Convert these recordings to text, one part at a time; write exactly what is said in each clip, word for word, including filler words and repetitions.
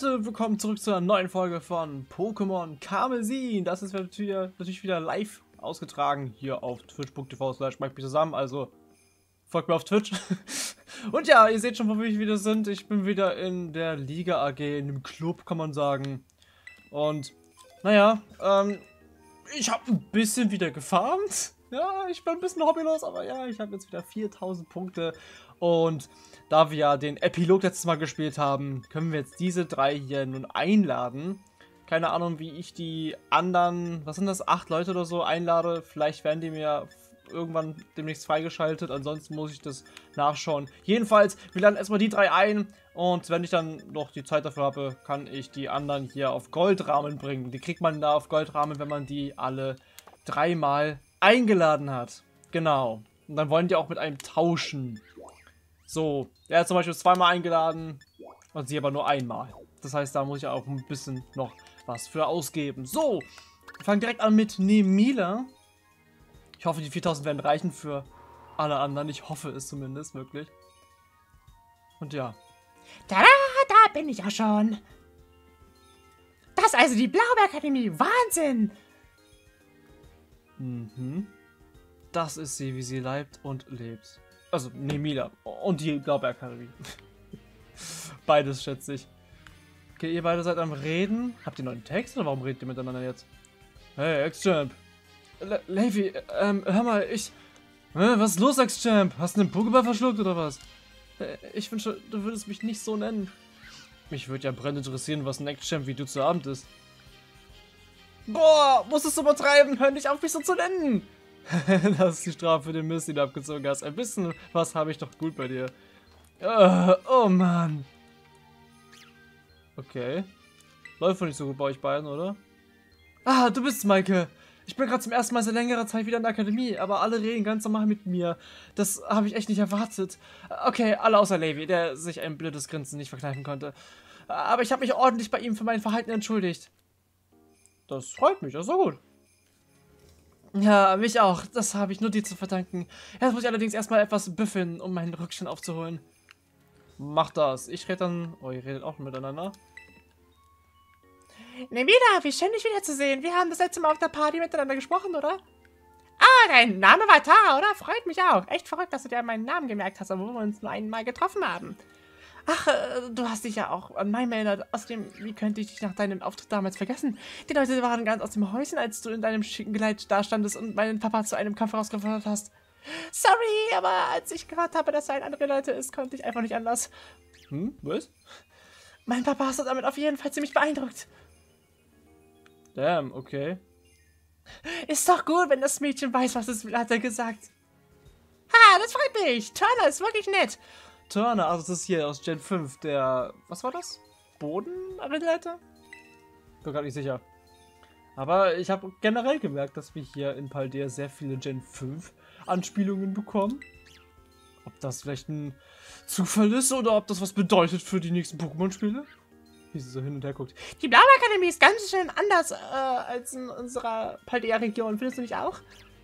Leute, willkommen zurück zu einer neuen Folge von Pokémon Karmesin. Das ist wieder, natürlich wieder live ausgetragen hier auf twitch punkt t v slash mike zusammen, also folgt mir auf Twitch. Und ja, ihr seht schon, wo wir wieder sind. Ich bin wieder in der Liga A G, in dem Club, kann man sagen. Und naja, ähm, ich habe ein bisschen wieder gefarmt. Ja, ich bin ein bisschen hobbylos, aber ja, ich habe jetzt wieder viertausend Punkte. Und da wir ja den Epilog letztes Mal gespielt haben, können wir jetzt diese drei hier nun einladen. Keine Ahnung, wie ich die anderen, was sind das, acht Leute oder so einlade. Vielleicht werden die mir irgendwann demnächst freigeschaltet, ansonsten muss ich das nachschauen. Jedenfalls, wir laden erstmal die drei ein und wenn ich dann noch die Zeit dafür habe, kann ich die anderen hier auf Goldrahmen bringen. Die kriegt man da auf Goldrahmen, wenn man die alle dreimal eingeladen hat. Genau. Und dann wollen die auch mit einem tauschen. So, er hat zum Beispiel zweimal eingeladen und sie aber nur einmal. Das heißt, da muss ich auch ein bisschen noch was für ausgeben. So, wir fangen direkt an mit Nemila. Ich hoffe, die viertausend werden reichen für alle anderen. Ich hoffe es zumindest, wirklich. Und ja. Tada, da bin ich auch schon. Das ist also die Blaubeerakademie. Wahnsinn! Mhm. Das ist sie, wie sie leibt und lebt. Also, Nemila. Und die Blaubeerakademie. Beides, schätze ich. Okay, ihr beide seid am Reden. Habt ihr noch einen Text oder warum redet ihr miteinander jetzt? Hey, X-Champ. Levi, ähm, hör mal, ich... Äh, was ist los, X-Champ? Hast du einen Pokéball verschluckt oder was? Äh, ich wünsche, du würdest mich nicht so nennen. Mich würde ja brennend interessieren, was ein X-Champ wie du zu Abend ist. Boah, musstest du übertreiben, hör nicht auf, mich so zu nennen. Das ist die Strafe für den Mist, den du abgezogen hast. Ein bisschen was habe ich doch gut bei dir. Uh, oh Mann. Okay. Läuft wohl nicht so gut bei euch beiden, oder? Ah, du bist Maike. Ich bin gerade zum ersten Mal seit längerer Zeit wieder in der Akademie, aber alle reden ganz normal mit mir. Das habe ich echt nicht erwartet. Okay, alle außer Levi, der sich ein blödes Grinsen nicht verkneifen konnte. Aber ich habe mich ordentlich bei ihm für mein Verhalten entschuldigt. Das freut mich, das ist so gut. Ja, mich auch. Das habe ich nur dir zu verdanken. Jetzt muss ich allerdings erstmal etwas büffeln, um meinen Rückstand aufzuholen. Mach das. Ich rede dann... Oh, ihr redet auch miteinander. Nemila, wie schön, dich wiederzusehen. Wir haben das letzte Mal auf der Party miteinander gesprochen, oder? Ah, dein Name war Tara, oder? Freut mich auch. Echt verrückt, dass du dir meinen Namen gemerkt hast, obwohl wir uns nur einmal getroffen haben. Ach, äh, du hast dich ja auch an meinen erinnert. Außerdem, wie könnte ich dich nach deinem Auftritt damals vergessen? Die Leute waren ganz aus dem Häuschen, als du in deinem schicken Kleid dastandest und meinen Papa zu einem Kampf herausgefordert hast. Sorry, aber als ich gehört habe, dass er ein andere Leute ist, konnte ich einfach nicht anders. Hm, was? Mein Papa hast du damit auf jeden Fall ziemlich beeindruckt. Damn, okay. Ist doch gut, wenn das Mädchen weiß, was es will, hat er gesagt. Ha, das freut mich. Turner ist wirklich nett. Turner, also das ist hier aus Gen fünf, der... Was war das? Bodenleiter? Bin gerade nicht sicher. Aber ich habe generell gemerkt, dass wir hier in Paldea sehr viele Gen fünf Anspielungen bekommen. Ob das vielleicht ein Zufall ist oder ob das was bedeutet für die nächsten Pokémon-Spiele? Wie sie so hin und her guckt. Die Blaubeerakademie ist ganz schön anders äh, als in unserer Paldea-Region. Findest du nicht auch?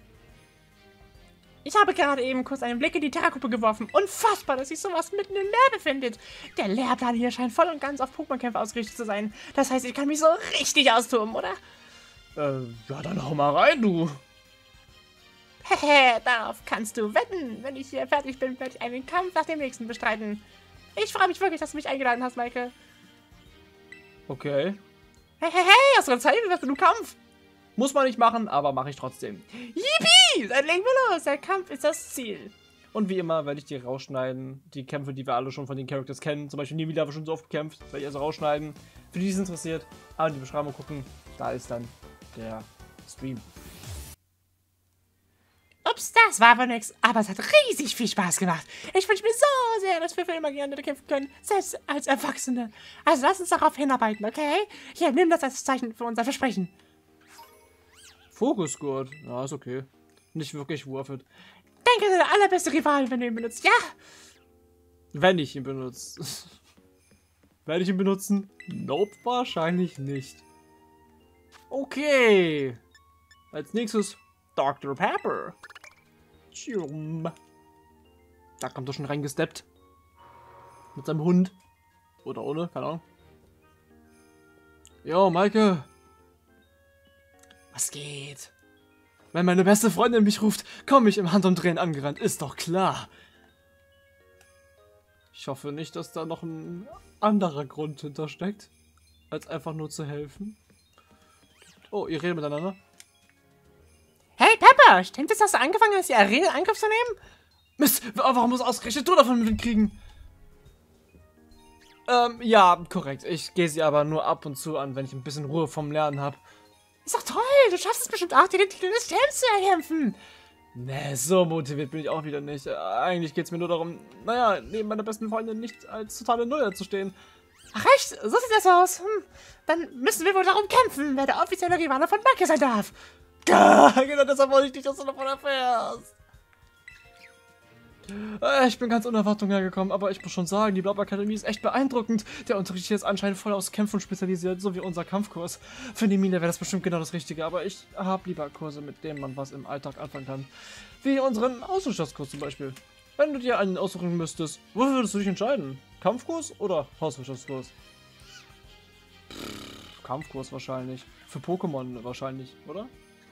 Ich habe gerade eben kurz einen Blick in die Terrakuppe geworfen. Unfassbar, dass sich sowas mitten im Lehr befindet. Der Lehrplan hier scheint voll und ganz auf Pokémon-Kämpfe ausgerichtet zu sein. Das heißt, ich kann mich so richtig austoben, oder? Äh, ja, dann hau mal rein, du. Hehe, darauf kannst du wetten. Wenn ich hier fertig bin, werde ich einen Kampf nach dem nächsten bestreiten. Ich freue mich wirklich, dass du mich eingeladen hast, Maike. Okay. Hey, hey, hey, hast du eine Zeit für einen Kampf? Muss man nicht machen, aber mache ich trotzdem. Yippie! Dann legen wir los. Der Kampf ist das Ziel. Und wie immer werde ich die rausschneiden. Die Kämpfe, die wir alle schon von den Characters kennen. Zum Beispiel Nemila haben wir schon so oft gekämpft. Werde ich also rausschneiden. Für die, die es interessiert, aber in die Beschreibung gucken. Da ist dann der Stream. Ups, das war aber nix. Aber es hat riesig viel Spaß gemacht. Ich wünsche mir so sehr, dass wir für immer gerne kämpfen können. Selbst als Erwachsene. Also lass uns darauf hinarbeiten, okay? Hier, nimm das als Zeichen für unser Versprechen. Fokusgurt. Ja, ist okay. Nicht wirklich worth it. Denke, der allerbeste Rival, wenn du ihn benutzt. Ja! Wenn ich ihn benutze. Werde ich ihn benutzen? Nope, wahrscheinlich nicht. Okay. Als nächstes Doktor Pepper. Tschum. Da kommt er schon reingesteppt. Mit seinem Hund. Oder ohne, keine Ahnung. Jo, Maike. Was geht? Wenn meine beste Freundin mich ruft, komme ich im Handumdrehen angerannt. Ist doch klar. Ich hoffe nicht, dass da noch ein anderer Grund hintersteckt, als einfach nur zu helfen. Oh, ihr redet miteinander. Hey Pepper, stimmt es, dass du angefangen hast, die Arena in Angriff zu nehmen? Mist, warum muss ausgerechnet du davon mitkriegen? Ähm, ja, korrekt. Ich gehe sie aber nur ab und zu an, wenn ich ein bisschen Ruhe vom Lernen habe. Ist doch toll, du schaffst es bestimmt auch, dir den Titel des Champs zu erkämpfen. Nee, so motiviert bin ich auch wieder nicht. Äh, eigentlich geht es mir nur darum, naja, neben meiner besten Freundin nicht als totale Nuller zu stehen. Ach echt? So sieht das aus. Hm. Dann müssen wir wohl darum kämpfen, wer der offizielle Rivale von Maike sein darf. Ja, genau deshalb wollte ich nicht, dass du davon erfährst. Äh, Ich bin ganz ohne Erwartung hergekommen, aber ich muss schon sagen, die Blau Akademie ist echt beeindruckend. Der Unterricht hier ist anscheinend voll aus Kämpfen spezialisiert, so wie unser Kampfkurs. Für die Mine wäre das bestimmt genau das Richtige, aber ich habe lieber Kurse, mit denen man was im Alltag anfangen kann. Wie unseren Hauswirtschaftskurs zum Beispiel. Wenn du dir einen aussuchen müsstest, wofür würdest du dich entscheiden? Kampfkurs oder Hauswirtschaftskurs? Pff, Kampfkurs wahrscheinlich. Für Pokémon wahrscheinlich, oder?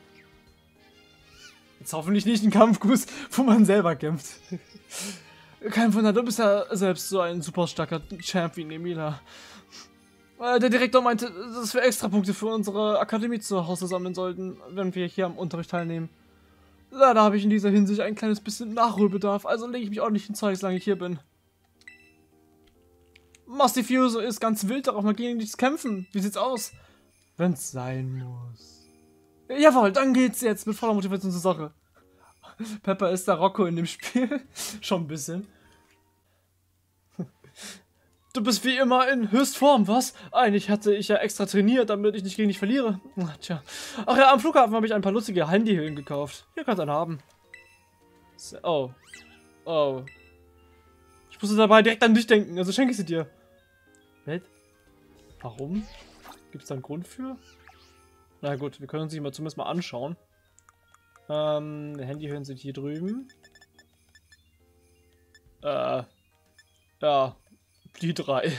Jetzt hoffentlich nicht ein Kampfkurs, wo man selber kämpft. Kein Wunder, du bist ja selbst so ein super starker Champ wie Nemila. Äh, der Direktor meinte, dass wir Extrapunkte für unsere Akademie zu Hause sammeln sollten, wenn wir hier am Unterricht teilnehmen. Leider habe ich in dieser Hinsicht ein kleines bisschen Nachholbedarf, also lege ich mich ordentlich ins Zeug, solange ich hier bin. Mustifuse ist ganz wild darauf, mal gegen dich zu kämpfen. Wie sieht's aus? Wenn's sein muss. Jawohl, dann geht's jetzt mit voller Motivation zur Sache. Pepper ist der Rocco in dem Spiel. Schon ein bisschen. Du bist wie immer in Höchstform, was? Eigentlich hatte ich ja extra trainiert, damit ich nicht gegen dich verliere. Ach, tja. Ach ja, am Flughafen habe ich ein paar lustige Handyhüllen gekauft. Hier kannst du einen haben. So, oh. Oh. Ich musste dabei direkt an dich denken, also schenke ich sie dir. Was? Warum? Gibt es da einen Grund für? Na gut, wir können uns die mal zumindest mal anschauen. Ähm, Handyhüllen sind hier drüben. Äh, ja, die drei.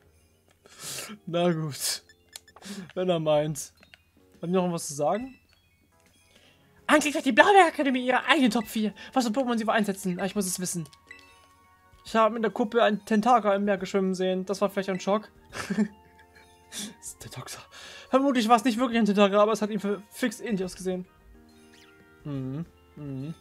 Na gut. Wenn er meint. Haben wir noch was zu sagen? Eigentlich hat die Blaubeerakademie ihre eigene Top vier. Was für Pokémon sie wohl einsetzen? Ah, ich muss es wissen. Ich habe in der Kuppe einen Tentaka im Meer schwimmen sehen. Das war vielleicht ein Schock. Das ist der Doktor. Vermutlich war es nicht wirklich ein Tentaka, aber es hat ihm fix ähnlich ausgesehen. Mhm. Mhm.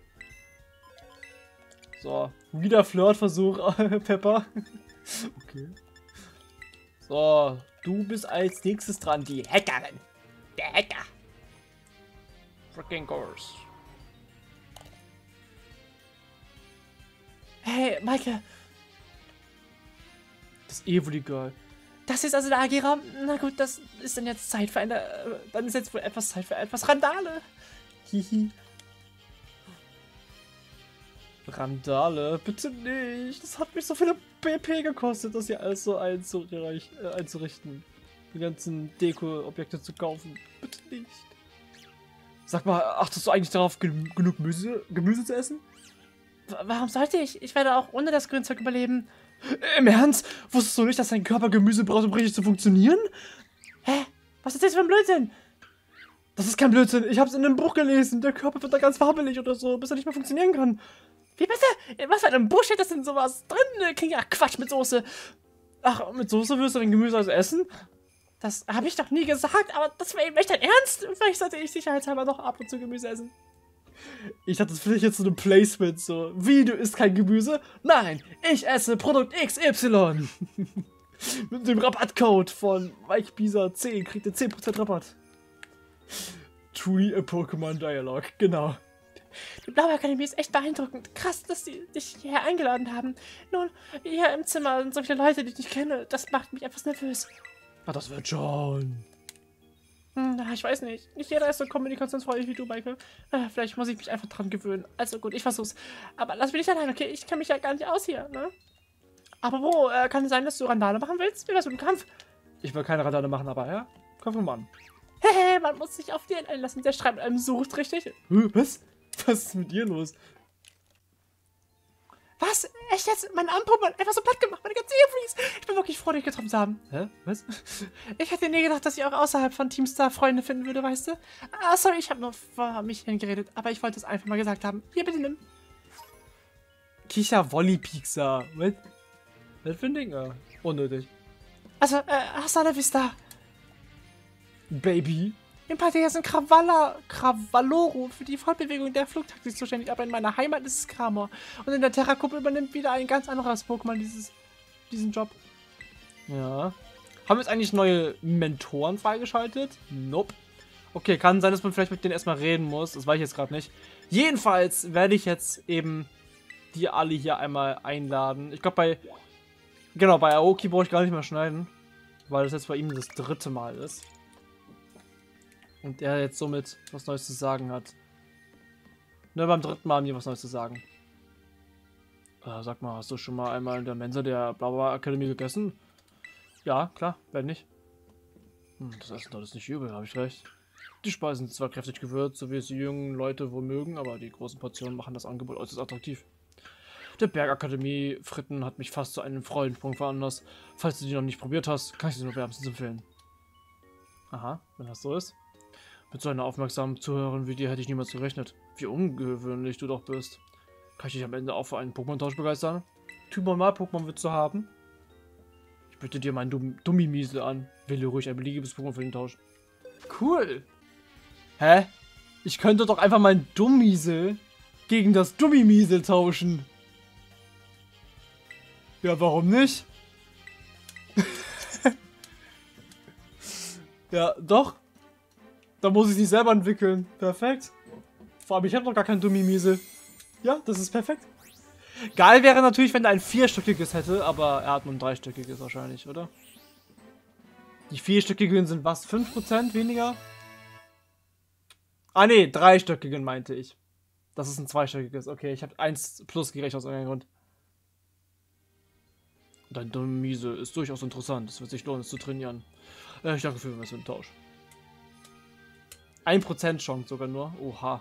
So, wieder Flirtversuch, Pepper. Okay. So, du bist als nächstes dran, die Hackerin. Der Hacker. Freaking Course. Hey, Maike. Das Evoli Girl. Das ist also der A G-Raum. Na gut, das ist dann jetzt Zeit für eine... Äh, dann ist jetzt wohl etwas Zeit für etwas Randale. Hihi. Randale? Bitte nicht. Das hat mich so viele B P gekostet, das hier alles so einzureich, äh, einzurichten. Die ganzen Deko-Objekte zu kaufen. Bitte nicht. Sag mal, achtest du eigentlich darauf, gen genug Gemüse, Gemüse zu essen? W warum sollte ich? Ich werde auch ohne das Grünzeug überleben. Im Ernst? Wusstest du nicht, dass dein Körper Gemüse braucht, um richtig zu funktionieren? Hä? Was ist das für ein Blödsinn? Das ist kein Blödsinn. Ich hab's in einem Buch gelesen. Der Körper wird da ganz wabbelig oder so, bis er nicht mehr funktionieren kann. Wie bitte? Was für einem Buch steht das denn sowas drin? Klingt ja Quatsch mit Soße. Ach, mit Soße wirst du dein Gemüse also essen? Das habe ich doch nie gesagt, aber das wäre eben echt dein Ernst. Vielleicht sollte ich sicherheitshalber noch ab und zu Gemüse essen. Ich dachte, das finde ich jetzt so ein Placement, so. Wie, du isst kein Gemüse? Nein, ich esse Produkt X Y. Mit dem Rabattcode von Mike Bisa zehn kriegt ihr zehn Prozent Rabatt. Tree a Pokémon Dialogue, genau. Die Blaue Akademie ist echt beeindruckend. Krass, dass sie dich hierher eingeladen haben. Nun, hier im Zimmer sind so viele Leute, die ich nicht kenne. Das macht mich etwas nervös. Ah, das wird schon. Hm, ich weiß nicht. Nicht jeder ist so kommunikationsfreudig wie du, Maike. Äh, vielleicht muss ich mich einfach dran gewöhnen. Also gut, ich versuch's. Aber lass mich nicht allein, okay? Ich kenne mich ja gar nicht aus hier, ne? Aber wo? Äh, kann es sein, dass du Randale machen willst? Wie wär's mit dem Kampf? Ich will keine Randale machen, aber ja, komm mal an. Hehe, man muss sich auf den einlassen. Der schreibt einem sucht, richtig? Hä, was? Was ist mit dir los? Was? Echt jetzt? Mein Arm-Pokémon einfach so platt gemacht, meine ganze Earfreeze. Ich bin wirklich froh, dich getroffen zu haben. Hä? Was? Ich hätte nie gedacht, dass ich auch außerhalb von Teamstar Freunde finden würde, weißt du? Ah, sorry, ich habe nur vor mich hingeredet, aber ich wollte es einfach mal gesagt haben. Hier, bitte nimm. Kicha Wolli-Pixar. Was? Was für ein Ding? Ja, unnötig. Also, äh, hasta la vista. Baby. Im Parterre sind Krawalla, Krawalloro für die Fortbewegung der Flugtaktik zuständig, aber in meiner Heimat ist es Kramor. Und in der Terra-Gruppe übernimmt wieder ein ganz anderes Pokémon dieses, diesen Job. Ja. Haben wir jetzt eigentlich neue Mentoren freigeschaltet? Nope. Okay, kann sein, dass man vielleicht mit denen erstmal reden muss. Das weiß ich jetzt gerade nicht. Jedenfalls werde ich jetzt eben die alle hier einmal einladen. Ich glaube bei... Genau, bei Aoki brauche ich gar nicht mehr schneiden. Weil das jetzt bei ihm das dritte Mal ist. Und er jetzt somit was Neues zu sagen hat. Ne, beim dritten Mal haben die was Neues zu sagen. Äh, sag mal, hast du schon mal einmal in der Mensa der Blaue Akademie gegessen? Ja, klar, wenn nicht. Hm, das Essen dort ist nicht übel, habe ich recht. Die Speisen sind zwar kräftig gewürzt, so wie es die jungen Leute wohl mögen, aber die großen Portionen machen das Angebot äußerst attraktiv. Der Bergakademie Fritten hat mich fast zu einem Freudensprung veranlasst. Falls du die noch nicht probiert hast, kann ich sie nur wärmstens empfehlen. Aha, wenn das so ist. Mit so einer aufmerksamen Zuhörerin wie dir hätte ich niemals gerechnet. Wie ungewöhnlich du doch bist. Kann ich dich am Ende auch für einen Pokémon-Tausch begeistern? Typ mal Pokémon willst du haben? Ich bitte dir meinen Dum Dummimiesel an. Wähle ruhig ein beliebiges Pokémon für den Tausch. Cool. Hä? Ich könnte doch einfach meinen Dummiesel gegen das Dummimiesel tauschen. Ja, warum nicht? Ja, doch. Da muss ich sie selber entwickeln. Perfekt. Vor allem, ich habe noch gar kein Dummimiesel. Ja, das ist perfekt. Geil wäre natürlich, wenn er ein vierstöckiges hätte, aber er hat nur ein dreistöckiges wahrscheinlich, oder? Die vierstöckigen sind was? fünf Prozent weniger? Ah ne, dreistöckigen meinte ich. Das ist ein zweistöckiges. Okay, ich habe eins plus gerechnet aus irgendeinem Grund. Dein Dummimiesel ist durchaus interessant. Es wird sich lohnen, es zu trainieren. Äh, ich danke für den Tausch. ein Prozent Chance sogar nur. Oha.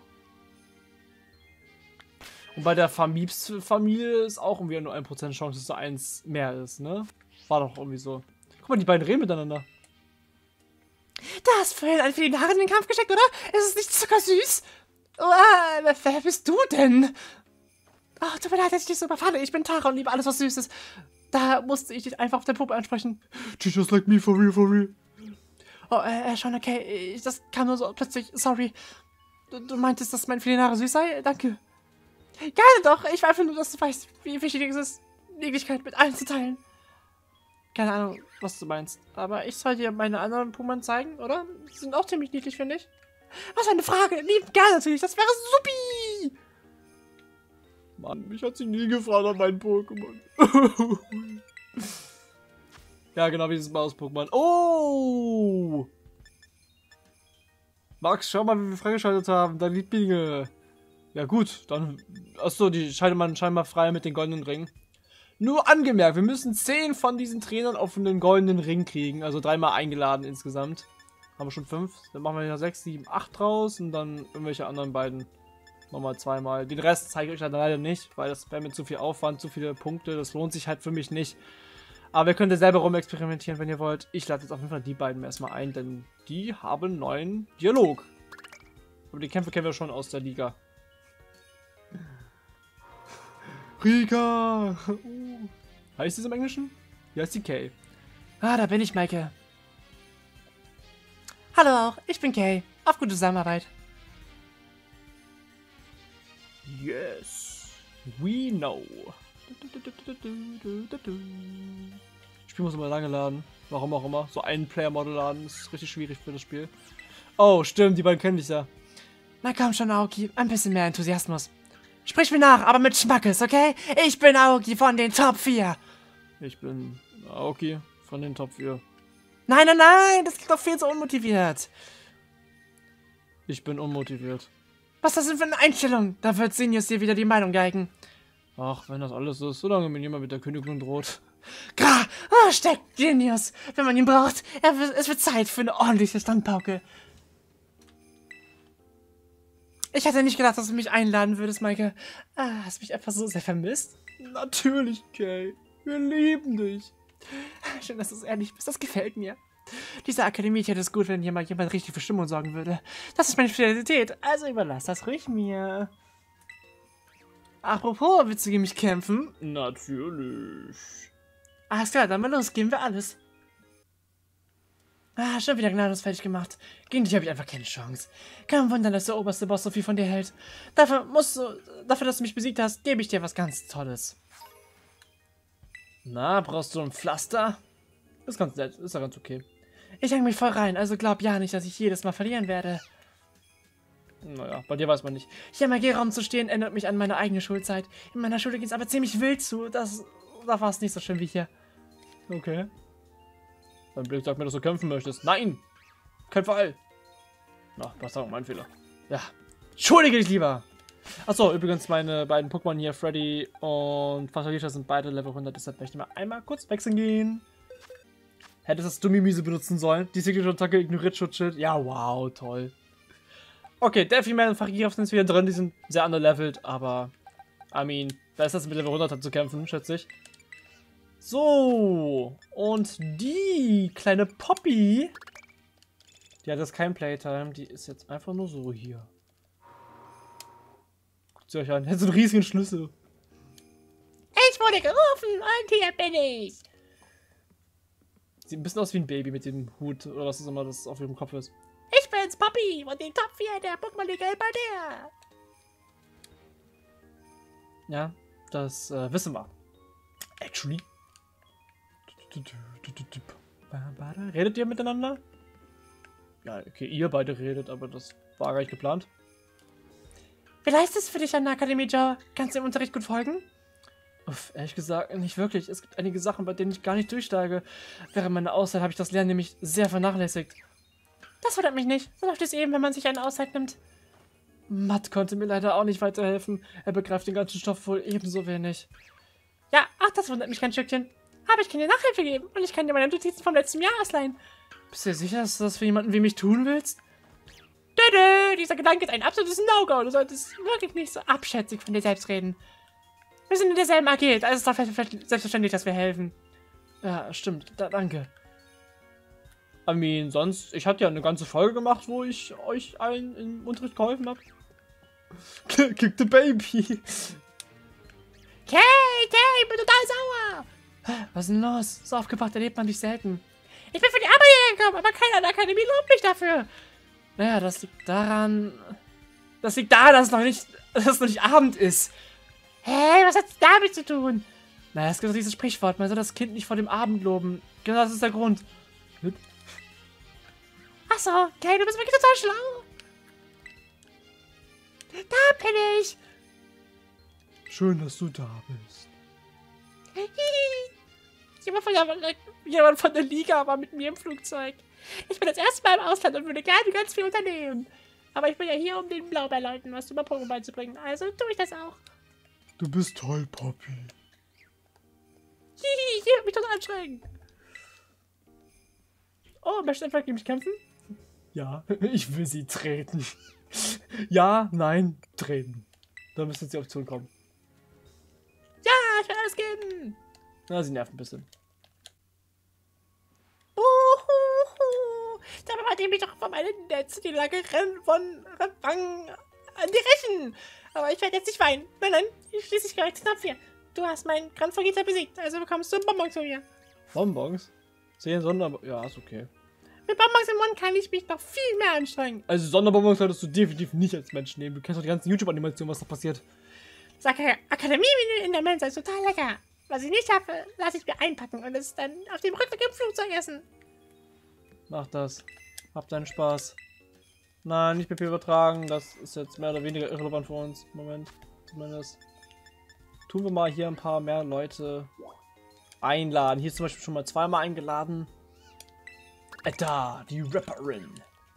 Und bei der Famibs-Familie ist auch irgendwie nur ein Prozent Chance, dass da eins mehr ist, ne? War doch irgendwie so. Guck mal, die beiden reden miteinander. Da hast vorhin ein Felinare in den Kampf gesteckt, oder? Ist es nicht zuckersüß? Oh, äh, wer bist du denn? Oh, tut mir leid, dass ich dich so überfalle. Ich bin Tara und liebe alles, was süß ist. Da musste ich dich einfach auf der Puppe ansprechen. She's just like me, for real, for real. Oh, äh, schon okay. Das kam nur so plötzlich. Sorry. Du, du meintest, dass mein Felinare süß sei? Danke. Gerne doch. Ich war einfach nur, dass du weißt, wie wichtig es ist, Niedlichkeit mit allen zu teilen. Keine Ahnung, was du meinst. Aber ich soll dir meine anderen Pokémon zeigen, oder? Die sind auch ziemlich niedlich, finde ich. Was für eine Frage. Lieb gerne natürlich. Das wäre supi. Mann, mich hat sie nie gefragt an meinen Pokémon. Ja, genau wie dieses Maus-Pokémon. Oh! Max, schau mal, wie wir freigeschaltet haben. Deine Lieblinge. Ja gut, dann... Achso, die schaltet man scheinbar frei mit den goldenen Ringen. Nur angemerkt, wir müssen zehn von diesen Trainern auf einen goldenen Ring kriegen. Also dreimal eingeladen insgesamt. Haben wir schon fünf. Dann machen wir ja sechs, sieben, acht raus. Und dann irgendwelche anderen beiden nochmal zweimal. Den Rest zeige ich euch dann leider nicht, weil das wäre mit zu viel Aufwand, zu viele Punkte. Das lohnt sich halt für mich nicht. Aber ihr könnt ja selber rumexperimentieren, wenn ihr wollt. Ich lade jetzt auf jeden Fall die beiden erstmal ein, denn die haben neuen Dialog. Aber die Kämpfe kennen wir schon aus der Liga. Rika! Uh. Heißt es im Englischen? Wie heißt die Kay? Ah, da bin ich, Maike. Hallo auch, ich bin Kay. Auf gute Zusammenarbeit. Yes, we know. Das Spiel muss immer lange laden. Warum auch immer. So einen Player-Model laden ist richtig schwierig für das Spiel. Oh, stimmt, die beiden kenne ich ja. Na komm schon, Aoki. Ein bisschen mehr Enthusiasmus. Sprich mir nach, aber mit Schmackes, okay? Ich bin Aoki von den Top vier. Ich bin Aoki von den Top vier. Nein, nein, nein, das klingt doch viel zu unmotiviert. Ich bin unmotiviert. Was das denn für eine Einstellung? Da wird Senius dir wieder die Meinung geigen. Ach, wenn das alles ist, solange mir niemand mit der Kündigung droht. Gra, oh, steckt Genius, wenn man ihn braucht. Er wird, es wird Zeit für eine ordentliche Standpauke. Ich hatte nicht gedacht, dass du mich einladen würdest, Maike. Ah, hast du mich einfach so sehr vermisst? Natürlich, Kay. Wir lieben dich. Schön, dass du so ehrlich bist. Das gefällt mir. Diese Akademie hätte es gut, wenn hier mal jemand richtig für Stimmung sorgen würde. Das ist meine Spezialität, also überlass das ruhig mir. Apropos, willst du gegen mich kämpfen? Natürlich. Alles klar, dann mal los, geben wir alles. Ah, schon wieder gnadenlos fertig gemacht. Gegen dich habe ich einfach keine Chance. Kein Wunder, dass der oberste Boss so viel von dir hält. Dafür musst du, dafür, dass du mich besiegt hast, gebe ich dir was ganz Tolles. Na, brauchst du ein Pflaster? Ist ganz nett, ist ja ganz okay. Ich hänge mich voll rein, also glaub ja nicht, dass ich jedes Mal verlieren werde. Naja, bei dir weiß man nicht. Hier im A G-Raum zu stehen, erinnert mich an meine eigene Schulzeit. In meiner Schule ging es aber ziemlich wild zu. Das, da war es nicht so schön wie hier. Okay. Dein Blick sagt mir, dass du kämpfen möchtest. Nein! Kein Fall! Na, was sagen, mein Fehler. Ja. Entschuldige dich lieber! Achso, übrigens, meine beiden Pokémon hier, Freddy und Fatalisha, sind beide Level hundert. Deshalb möchte ich mal einmal kurz wechseln gehen. Hättest das Dummi-Miese benutzen sollen. Die Signature-Attacke ignoriert Schutzschild. Ja, wow, toll. Okay, Delphi-Man und Fachgiraf sind wieder drin. Die sind sehr underlevelt, aber I mean, da ist das mit Level hundert zu kämpfen, schätze ich. So, und die kleine Poppy, die hat jetzt kein Playtime, die ist jetzt einfach nur so hier. Guckt sie euch an, hat so einen riesigen Schlüssel. Ich wurde gerufen und hier bin ich. Sieht ein bisschen aus wie ein Baby mit dem Hut oder was ist immer das auf ihrem Kopf ist. Ich bin's, Poppy, und den Top vier der Pokémon-Liga bei der. Ja, das äh, wissen wir. Actually. Redet ihr miteinander? Ja, okay, ihr beide redet, aber das war gar nicht geplant. Wie leicht ist es für dich an der Akademie, Joe? Kannst du dem Unterricht gut folgen? Uff, ehrlich gesagt, nicht wirklich. Es gibt einige Sachen, bei denen ich gar nicht durchsteige. Während meiner Auszeit habe ich das Lernen nämlich sehr vernachlässigt. Das wundert mich nicht. So läuft es eben, wenn man sich eine Auszeit nimmt. Matt konnte mir leider auch nicht weiterhelfen. Er begreift den ganzen Stoff wohl ebenso wenig. Ja, ach, das wundert mich kein Stückchen. Aber ich kann dir Nachhilfe geben und ich kann dir meine Notizen vom letzten Jahr ausleihen. Bist du dir sicher, dass du das für jemanden wie mich tun willst? Dö, dö, dieser Gedanke ist ein absolutes No-Go. Du solltest wirklich nicht so abschätzig von dir selbst reden. Wir sind in derselben A G, da ist es doch selbstverständlich, dass wir helfen. Ja, stimmt. Da, danke. I mean, sonst, ich hatte ja eine ganze Folge gemacht, wo ich euch allen im Unterricht geholfen habe. Kick the baby. Kay, Kay, ich bin total sauer. Was ist denn los? So aufgebracht erlebt man dich selten. Ich bin für die Arbeit hierher gekommen, aber keiner in der Akademie lobt mich dafür. Naja, das liegt daran... Das liegt daran, dass es noch nicht, dass es noch nicht Abend ist. Hä, hey, was hat's damit zu tun? Naja, es gibt doch dieses Sprichwort, man soll das Kind nicht vor dem Abend loben. Genau, das ist der Grund. Achso, Kay, du bist wirklich total schlau. Da bin ich. Schön, dass du da bist. Jemand von, der, jemand von der Liga war mit mir im Flugzeug. Ich bin das erste Mal im Ausland und würde gerne ganz viel unternehmen. Aber ich bin ja hier, um den Blaubeerleuten was über Pokémon beizubringen. Also tue ich das auch. Du bist toll, Poppy. Hihi, ich werde mich total anstrengen. Oh, möchtest du einfach gegen mich kämpfen? Ja, ich will sie treten. Ja, nein, treten. Da müsste jetzt die Option kommen. Ja, ich will alles geben. Na, sie nervt ein bisschen. Uhuhu. Dabei wollte ich mich doch von meinem Netz die lange Rennen von Rang an die rächen. Aber ich werde jetzt nicht weinen. Nein, nein, schließlich gehört knapp vier. Du hast meinen Grand Vegeta besiegt, also bekommst du Bonbons von mir. Bonbons? Zehn Sonderbonbons? Ja, ist okay. Mit Bonbons im Mund kann ich mich noch viel mehr anstrengen. Also Sonderbonbons solltest du definitiv nicht als Mensch nehmen. Du kennst doch die ganzen YouTube-Animationen, was da passiert. Das Akademie-Menü in der Mensa ist total lecker. Was ich nicht schaffe, lasse ich mir einpacken und es dann auf dem Rückweg im Flugzeug essen. Mach das. Hab deinen Spaß. Nein, nicht P P übertragen. Das ist jetzt mehr oder weniger irrelevant für uns. Moment. Zumindest. Tun wir mal hier ein paar mehr Leute einladen. Hier ist zum Beispiel schon mal zweimal eingeladen. Da, die Rapperin.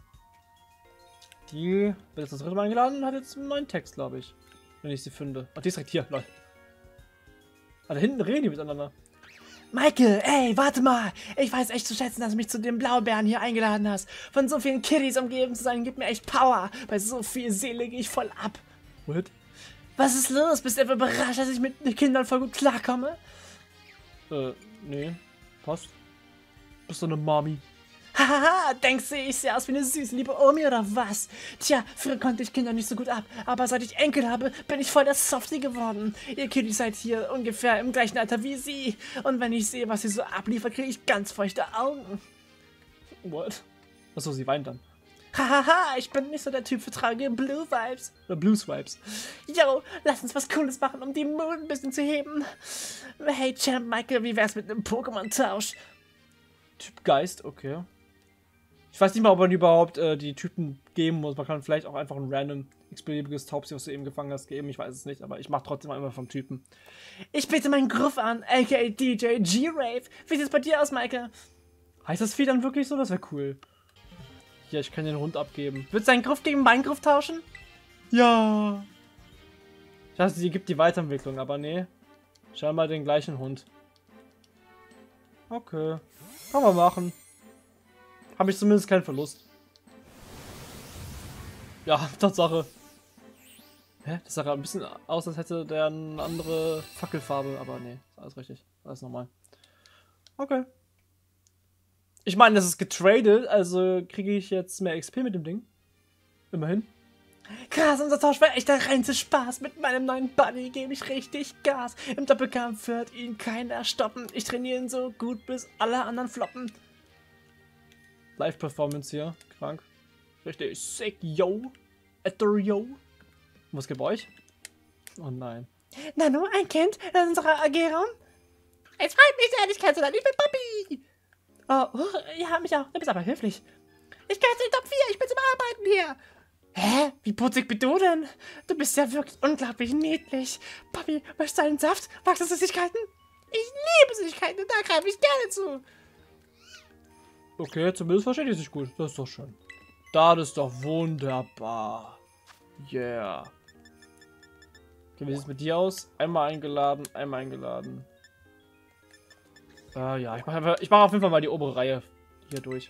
Die wird jetzt das dritte Mal eingeladen und hat jetzt einen neuen Text, glaube ich. Wenn ich sie finde. Oh, die ist direkt hier, Leute. Ah, da hinten reden die miteinander. Michael, ey, warte mal. Ich weiß echt zu schätzen, dass du mich zu den Blaubeeren hier eingeladen hast. Von so vielen Kiddies umgeben zu sein, gibt mir echt Power. Bei so viel Seele gehe ich voll ab. What? Was ist los? Bist du etwa überrascht, dass ich mit den Kindern voll gut klarkomme? Äh, nee. Passt. Bist du eine Mami? Hahaha, denkst du, ich sehe aus wie eine süße, liebe Omi oder was? Tja, früher konnte ich Kinder nicht so gut ab, aber seit ich Enkel habe, bin ich voll der Softie geworden. Ihr Kiddies seid hier ungefähr im gleichen Alter wie sie. Und wenn ich sehe, was sie so abliefert, kriege ich ganz feuchte Augen. What? Achso, sie weint dann. Hahaha, ich bin nicht so der Typ für traurige Blue Vibes. Oder Blues Vibes. Yo, lass uns was Cooles machen, um die Mood ein bisschen zu heben. Hey, Champ Michael, wie wär's mit einem Pokémon-Tausch? Typ Geist, okay. Ich weiß nicht mal, ob man überhaupt äh, die Typen geben muss. Man kann vielleicht auch einfach ein random x-beliebiges Taubsi, was du eben gefangen hast, geben. Ich weiß es nicht, aber ich mache trotzdem einmal vom Typen. Ich biete meinen Gruff an, aka D J G-Rave. Wie sieht's bei dir aus, Michael? Heißt das Vieh dann wirklich so? Das wäre cool. Ja, ich kann den Hund abgeben. Willst du deinen Gruff gegen meinen Gruff tauschen? Ja. Ich dachte, die gibt die Weiterentwicklung, aber nee. Scheinbar den gleichen Hund. Okay. Kann man machen. Habe ich zumindest keinen Verlust. Ja, Tatsache. Hä? Das sah gerade ein bisschen aus, als hätte der eine andere Fackelfarbe, aber nee, ist alles richtig. Alles normal. Okay. Ich meine, das ist getradet, also kriege ich jetzt mehr X P mit dem Ding. Immerhin. Krass, unser Tausch war echt der reinste Spaß. Mit meinem neuen Buddy gebe ich richtig Gas. Im Doppelkampf wird ihn keiner stoppen. Ich trainiere ihn so gut, bis alle anderen floppen. Live-Performance hier. Krank. Richtig sick, yo. Ether, yo. Was gibt euch? Oh nein. Nano, ein Kind in unserer A G-Raum? Es freut mich sehr, dich kennenzulernen. Ich bin Papi. Oh, oh, ja, mich auch. Du bist aber höflich. Ich gehöre zu den Top vier. Ich bin zum Arbeiten hier. Hä? Wie putzig bist du denn? Du bist ja wirklich unglaublich niedlich. Papi, möchtest du einen Saft? Magst du Süßigkeiten? Ich liebe Süßigkeiten und da greife ich gerne zu. Okay, zumindest versteht ihr sich gut. Das ist doch schön. Das ist doch wunderbar. Yeah. Okay, wie sieht es mit dir aus? Einmal eingeladen, einmal eingeladen. Äh, ja, ich mache ich mach auf jeden Fall mal die obere Reihe hier durch.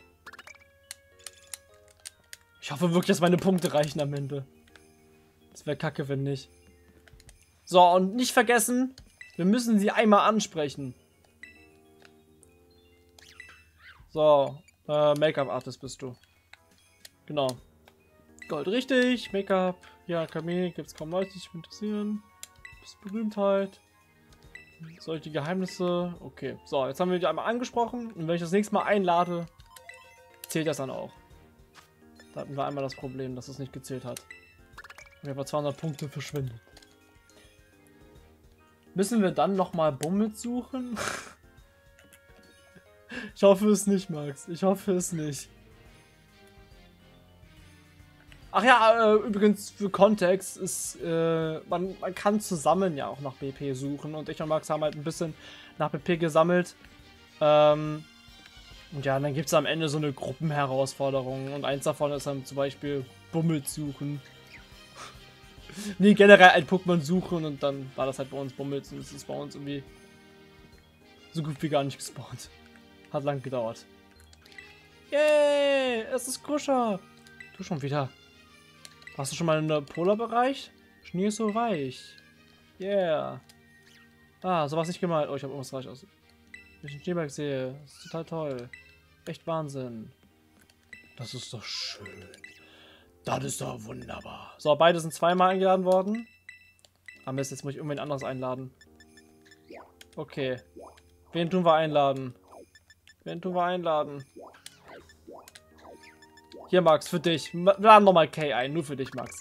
Ich hoffe wirklich, dass meine Punkte reichen am Ende. Das wäre kacke, wenn nicht. So, und nicht vergessen, wir müssen sie einmal ansprechen. So, äh, Make-up-Artist bist du. Genau. Gold richtig, Make-up. Ja, Kamel, gibt's kaum Leute, die sich interessieren. Bisschen Berühmtheit. Solche Geheimnisse. Okay, so, jetzt haben wir die einmal angesprochen. Und wenn ich das nächste Mal einlade, zählt das dann auch. Da hatten wir einmal das Problem, dass es nicht gezählt hat. Wir haben zweihundert Punkte verschwendet. Müssen wir dann nochmal Bummels suchen? Ich hoffe es nicht, Max. Ich hoffe es nicht. Ach ja, äh, übrigens für Kontext ist, äh, man, man kann zusammen ja auch nach B P suchen. Und ich und Max haben halt ein bisschen nach B P gesammelt. Ähm, und ja, dann gibt es am Ende so eine Gruppenherausforderung. Und eins davon ist dann zum Beispiel Bummels suchen. Nee, generell ein Pokémon suchen und dann war das halt bei uns Bummels. Und es ist bei uns irgendwie so gut wie gar nicht gespawnt. Hat lang gedauert. Yay, es ist Kruscher. Du schon wieder. Warst du schon mal in der Polarbereich? Schnee ist so weich. Yeah. Ah, sowas nicht gemalt. Oh, ich habe irgendwas reich aus. Wenn ich den Schneeberg sehe, das ist total toll. Echt Wahnsinn. Das ist doch schön. Das ist doch wunderbar. So, beide sind zweimal eingeladen worden. Ah Mist, jetzt muss ich irgendwen anderes einladen. Okay. Wen tun wir einladen? Wen tun wir einladen? Hier, Max, für dich. Wir laden nochmal Kay ein. Nur für dich, Max.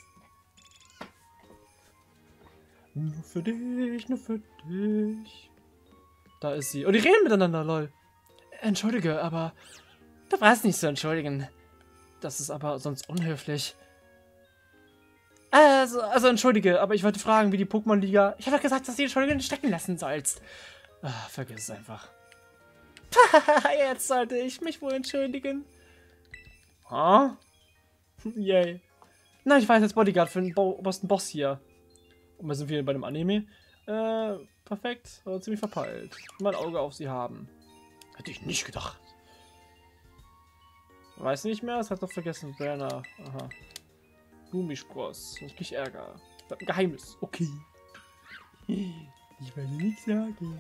Nur für dich, nur für dich. Da ist sie. Oh, die reden miteinander, lol. Entschuldige, aber... Du brauchst nicht zu entschuldigen. Das ist aber sonst unhöflich. Also, also entschuldige, aber ich wollte fragen, wie die Pokémon-Liga... Ich habe doch gesagt, dass du die Entschuldigung stecken lassen sollst. Ah, vergiss es einfach. Jetzt sollte ich mich wohl entschuldigen. Ah? Yay. Na, ich weiß jetzt Bodyguard für den Bo obersten Boss hier. Und wir sind wieder bei dem Anime. Äh, perfekt, aber ziemlich verpeilt. Mein Auge auf sie haben. Hätte ich nicht gedacht. Weiß nicht mehr, das hat doch vergessen. Brenner. Aha. Gummispross. Sonst krieg ich Ärger. Das ein Geheimnis. Okay. Ich werde nichts sagen.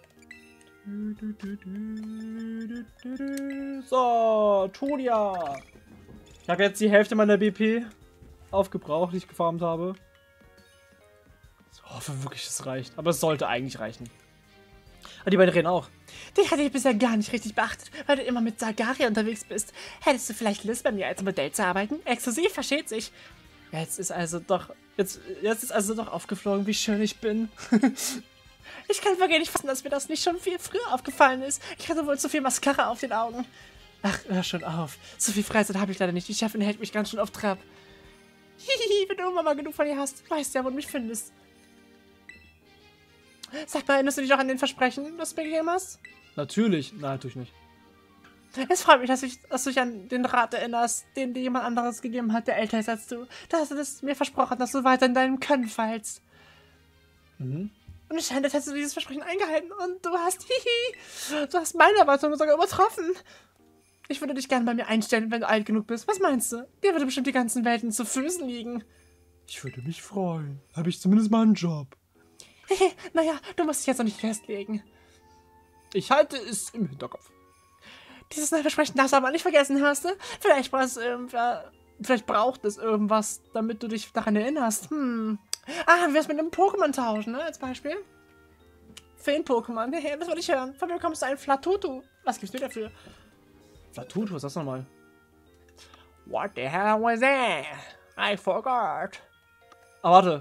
So, Todia. Ich habe jetzt die Hälfte meiner B P aufgebraucht, die ich gefarmt habe. Ich hoffe wirklich, es reicht. Aber es sollte eigentlich reichen. Aber die beiden reden auch. Dich hatte ich bisher gar nicht richtig beachtet, weil du immer mit Sagaria unterwegs bist. Hättest du vielleicht Lust, bei mir als Modell zu arbeiten? Exklusiv, versteht sich. Jetzt ist also doch... Jetzt, jetzt ist also doch aufgeflogen, wie schön ich bin. Ich kann wirklich nicht fassen, dass mir das nicht schon viel früher aufgefallen ist. Ich hatte wohl zu viel Mascara auf den Augen. Ach, hör schon auf. So viel Freizeit habe ich leider nicht. Die Chefin hält mich ganz schön auf Trab. Hihihi, wenn du immer mal genug von ihr hast, weißt du ja, wo du mich findest. Sag mal, erinnerst du dich auch an den Versprechen, das du mir gegeben hast? Natürlich. Nein, natürlich nicht. Es freut mich, dass, ich, dass du dich an den Rat erinnerst, den dir jemand anderes gegeben hat, der älter ist als du. Da hast du das mir versprochen, dass du weiter in deinem Können feilst. Mhm. Und es scheint, als hättest du dieses Versprechen eingehalten. Und du hast, hihi, du hast meine Erwartungen sogar übertroffen. Ich würde dich gerne bei mir einstellen, wenn du alt genug bist. Was meinst du? Dir würde bestimmt die ganzen Welten zu Füßen liegen. Ich würde mich freuen. Habe ich zumindest mal einen Job. Naja, du musst dich jetzt noch nicht festlegen. Ich halte es im Hinterkopf. Dieses neue Versprechen darfst du aber nicht vergessen, hörst du? Vielleicht braucht es irgendwas, vielleicht braucht es irgendwas, damit du dich daran erinnerst. Hm. Ah, wie wär's mit einem Pokémon tauschen, ne? Als Beispiel. Feen-Pokémon. Das würde ich hören. Von mir bekommst du einen Flatutu. Was gibst du dafür? Flatutu, was ist das nochmal? What the hell was that? I forgot. Ah, warte.